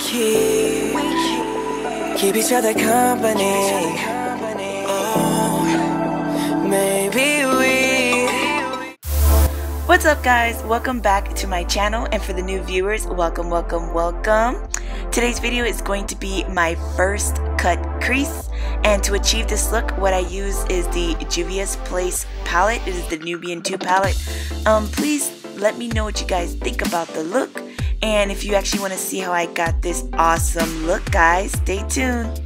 keep each other company. Oh, maybe we. What's up, guys? Welcome back to my channel, and for the new viewers, welcome, welcome, welcome. Today's video is going to be my first cut crease, and to achieve this look, what I use is the Juvia's Place palette. It is the Nubian 2 palette. Please let me know what you guys think about the look, and if you actually want to see how I got this awesome look, guys, stay tuned.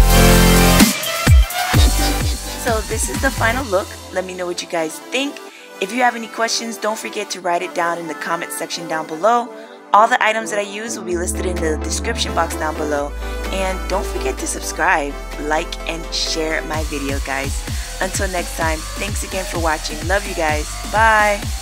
So this is the final look. Let me know what you guys think. If you have any questions, don't forget to write it down in the comment section down below. All the items that I use will be listed in the description box down below. And don't forget to subscribe, like, and share my video, guys. Until next time, thanks again for watching. Love you guys. Bye.